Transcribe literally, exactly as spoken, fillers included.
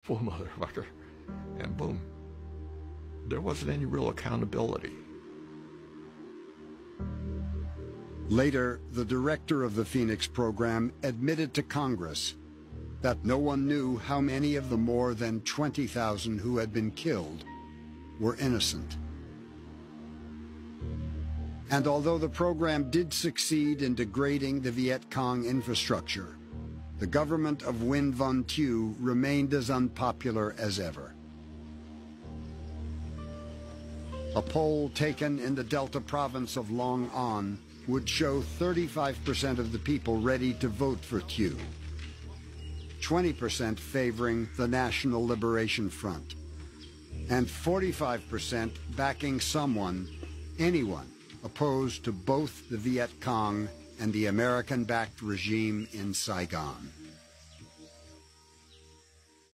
full motherfucker. And boom. There wasn't any real accountability. Later, the director of the Phoenix program admitted to Congress that no one knew how many of the more than twenty thousand who had been killed were innocent. And although the program did succeed in degrading the Viet Cong infrastructure, the government of Nguyen Van Thieu remained as unpopular as ever. A poll taken in the Delta province of Long An would show thirty-five percent of the people ready to vote for Thieu, twenty percent favoring the National Liberation Front, and forty-five percent backing someone, anyone, opposed to both the Viet Cong and the American-backed regime in Saigon.